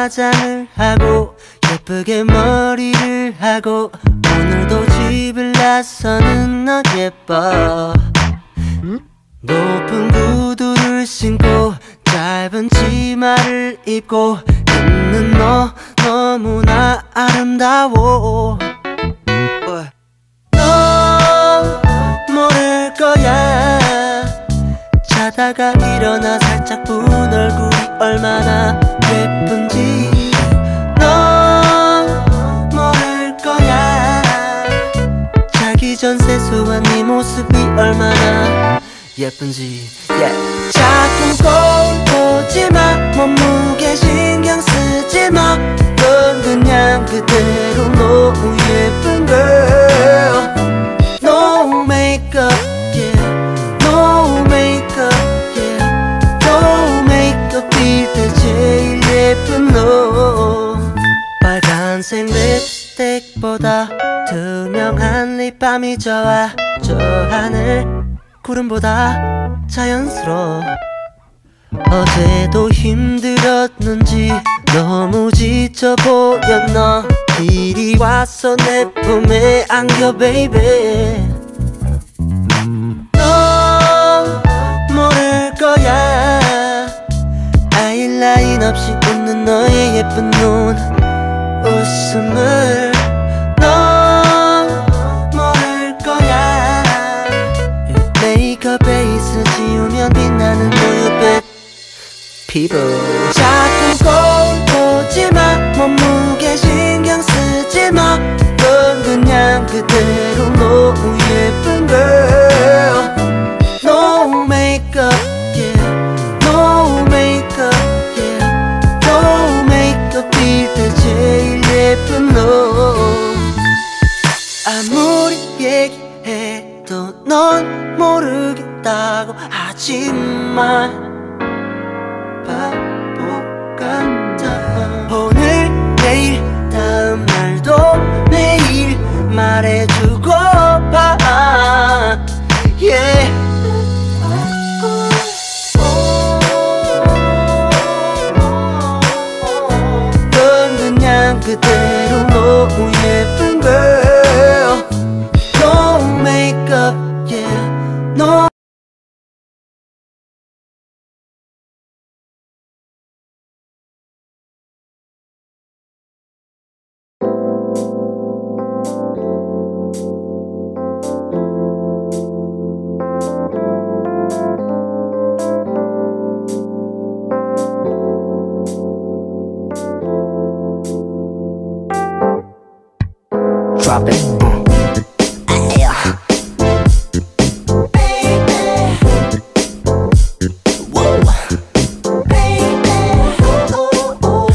화장을 하고 예쁘게 머리를 하고 오늘도 집을 나서는 너 예뻐. 높은 구두를 신고 짧은 치마를 입고 있는 너 너무나 아름다워. 너 모를 거야. 자다가 일어나 살짝 본 얼굴이 얼마나 예쁜지. 너 모를 거야. 자기 전 세수한 네 모습이 얼마나 예쁜지. 자꾸 거울 보지마. 몸무게 신경 쓰지마. 넌 그냥 그대로 너무 예쁜 girl. No makeup, yeah. No makeup, yeah. No makeup 빌 때 제일 예쁜 너. 빨간색 립스틱보다 투명한 립밤이 좋아. 저 하늘 구름보다 자연스러워. 어제도 힘들었는지 너무 지쳐 보였나. 이리 와서 내 품에 안겨 baby. 너 모를 거야. 아이라인 없이 웃는 너의 예쁜 눈 웃음을. 너 모를 거야. 메이크업 베이스 지우면 빛나는 우유빛 피부. 자꾸 거울 보지마. 몸무게 신경 쓰지마. 넌 그냥 그대로 너무 예쁜 girl. No makeup, yeah. No makeup, yeah. No makeup 빌 때 제일 예쁜 너. 아무리 얘기해도 넌 모르겠다고 하지마. 바보 같아. 오늘 내일 다음 날도 매일 말해주고 봐. Yeah. 넌 그냥 그대로 너무 예쁜 girl. No makeup, yeah. No. Drop it. Yeah. Baby. Whoa. Baby. Ooh, ooh.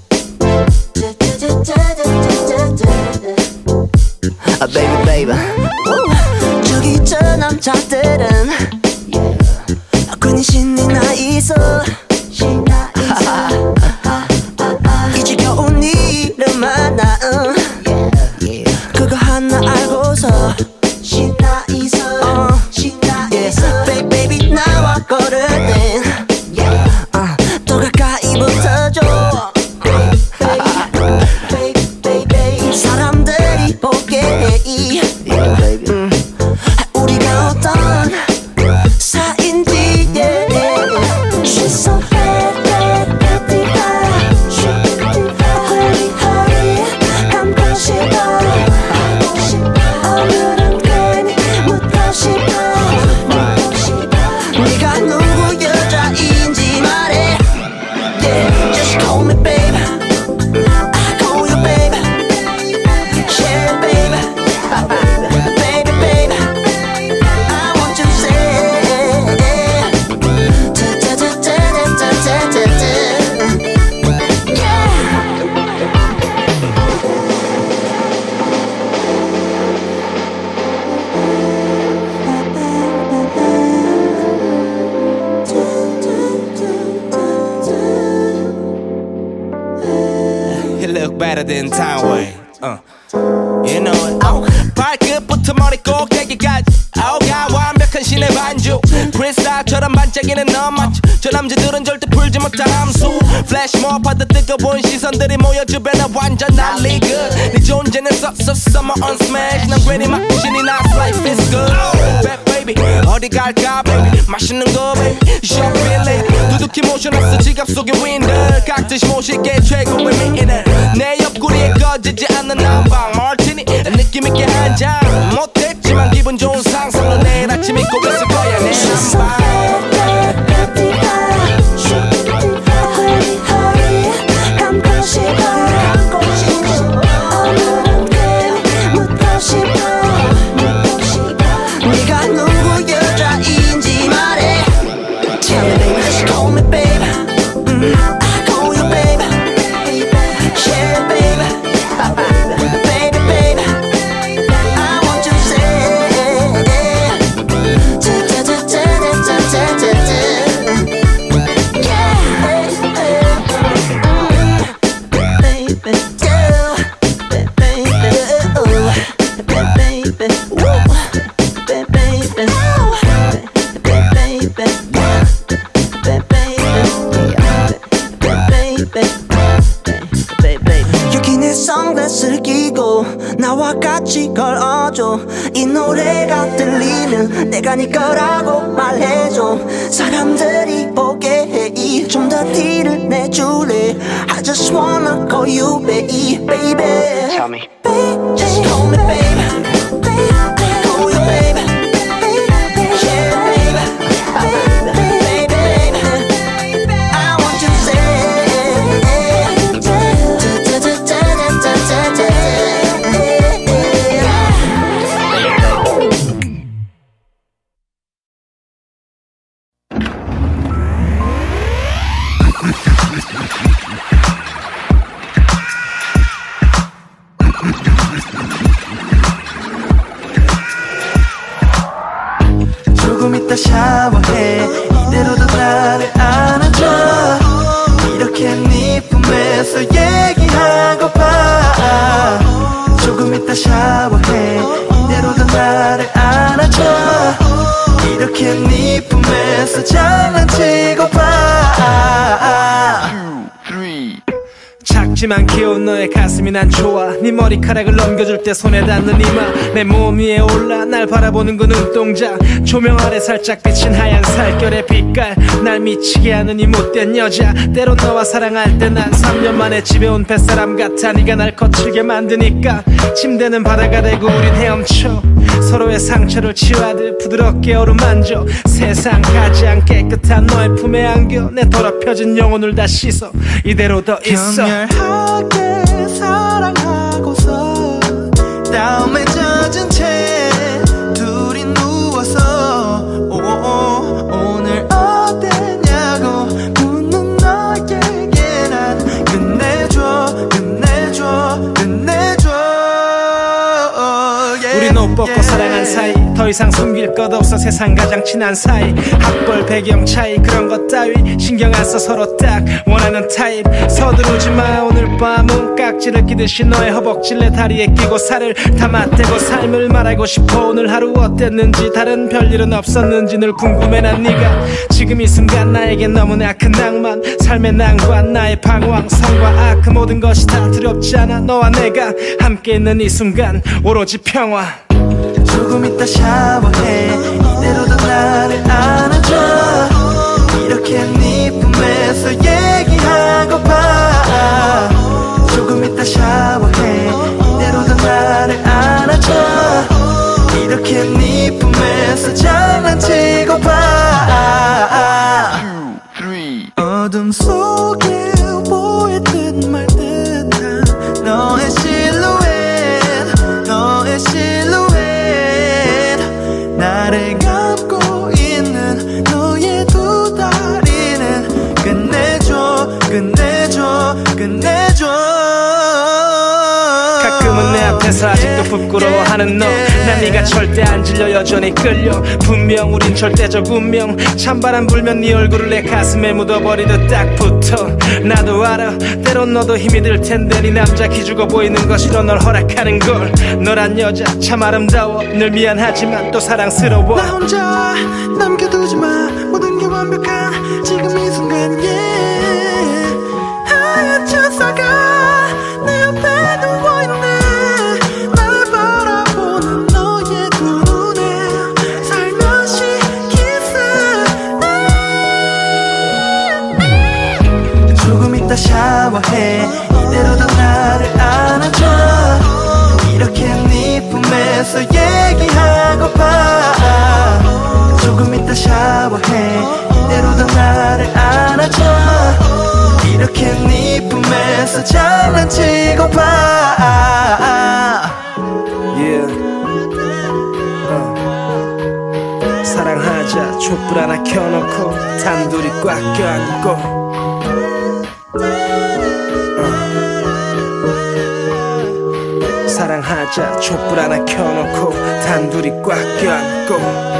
Baby, baby. 저기 저 남자들은 괜히 신이 나 있어. 이제 겨우 네 이름 하나. 그거 하나 알고서 신나 있어. 신나 있어. Baby 나와 걸으는 더 가까이 붙어줘. Baby 사람들이 보게 해. 우리가 어떤 사이인지. She's so bad, bad, beautiful. Hurry, hurry, 감고 싶어. 오늘은 괜히 묻고 싶어. 네가 누구 여자인지 말해. Yeah, just call me baby. I call you baby. Yeah, baby. Baby, baby. I want you to say. You look better than Townway. You know it. 발끝부터 머리 꼭대기까지. Oh God, 완벽한 신의 반주. Crystal 별따처럼 반짝이는 너 맞죠? 저 남자들은 절대 풀지 못한 함수 플래시몹하듯 뜨거운 시선들이 모여 주변에 완전 난리 good 네 존재는 summer on smash 난 괜히 막 신이 나서 life is good Bad baby 어디 갈까 baby 맛있는 거 baby shopping 두둑히 모셔놨어 지갑 속에 윈들 각듯이 모실게 최고의 미인을 내 옆구리에 꺼지지 않는 난방 마티니 느낌있게 한잔 못했지만 기분 좋은 상상으로 내일 아침 잊고 있을 거야 내 난방 네가 누구 여자인지 말해 Tell me baby, just call me baby I call you baby Yeah baby Baby baby I want you to say 여기 내 선글라스를 끼고 나와 같이 걸어줘 이 노래가 들리면 내가 네 거라고 말해줘 사람들이 보게 해 좀 더 티를 내줄래 I just wanna call you baby baby Tell me Just call me baby Call you baby Yeah baby Baby I want you to 조금 이따 샤워해 이대로도 나를 안아줘 이렇게 네 품에서 얘기하고파 조금 이따 샤워해 이대로도 나를 안아줘 이렇게 네 품에서 장난치고파 작지만 귀여운 너의 가슴이 난 좋아 네 머리카락을 넘겨줄 때 손에 닿는 이마 내 몸 위에 올라 날 바라보는 그 눈동자 조명 아래 살짝 비친 하얀 살결의 빛깔 날 미치게 하는 이 못된 여자 때론 너와 사랑할 때 난 3년 만에 집에 온 뱃사람 같아 네가 날 거칠게 만드니까 침대는 바다가 되고 우린 헤엄쳐 서로의 상처를 치유하듯 부드럽게 어루만져 세상 가장 깨끗한 너의 품에 안겨 내 더럽혀진 영혼을 다 씻어 이대로 더 있어 격렬하게 사랑하고서 다음에 젖은 채 둘이 누워서 오늘 어땠냐고 묻는 너에게 난 끝내줘 우린 옷 벗고 사랑한 사이 더 이상 숨길 것 없어 세상 가장 친한 사이 학벌 배경 차이 그런 것 따위 신경 안 써 서로 딱 원하는 타입 서두르지 마 오늘 밤은 깍지를 끼듯이 너의 허벅지를 내 다리에 끼고 살을 다 맞대고 삶을 말하고 싶어 오늘 하루 어땠는지 다른 별일은 없었는지 늘 궁금해 난 네가 지금 이 순간 나에겐 너무나 큰 낭만 삶의 난관 나의 방황 성과 악 그 모든 것이 다 두렵지 않아 너와 내가 함께 있는 이 순간 오로지 평화 조금 이따 샤워해 이대로도 나를 안아줘 이렇게 네 품에서 얘기하고파 조금 이따 샤워해 이대로도 나를 안아줘 이렇게 네 품에서 장난치고파 어둠 속에 보일 듯 말 듯한 너의 실루엣 나를 감고 있는 너의 두 다리는 끝내줘 가끔 지금은 내 앞에서 아직도 부끄러워하는 너. 난 네가 절대 안 질려 여전히 끌려. 분명 우린 절대적 운명. 찬바람 불면 네 얼굴을 내 가슴에 묻어버리듯 딱 붙어. 나도 알아 때론 너도 힘이 들 텐데 네 남자 기죽어 보이는 거 싫어 널 허락하는 걸. 너란 여자 참 아름다워. 늘 미안하지만 또 사랑스러워. 나 혼자 남겨두지 마. 모든 게 완벽한 지금 이 순간 yeah. 하얀 천사가 내 옆에 누워있네. 나를 바라보는 너의 두 눈에 살며시 키스. 조금 이따 샤워해. 이대로도 나를 안아줘. 이렇게 네 품에서 얘기하고파. 조금 이따 샤워해. 이대로도 나를 안아줘. 이렇게 네 품에서 장난치고파. yeah. 사랑하자 촛불 하나 켜놓고 단둘이 꽉 껴안고. 사랑하자 촛불 하나 켜놓고 단둘이 꽉 껴안고.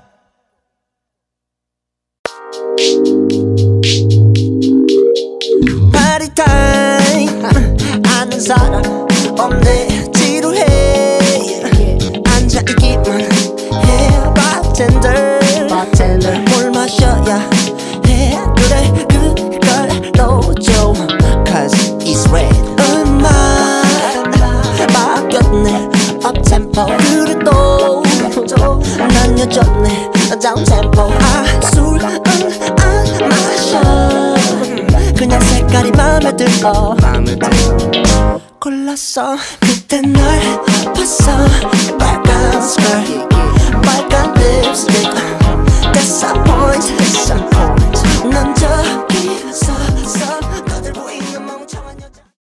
파티 타임 아는 사람 없네. 지루해 앉아있기만 해. 바텐더 뭘 마셔야 해. 그래 그걸 넣어줘 Cause it's red. 음악 바뀌었네 업템포. 그래도 난 여전해 다운템포. 술 안 마셔. 그냥 색깔이 맘에 들어. 골랐어 그때 널 봤어. 빨간 스컬 빨간 립스틱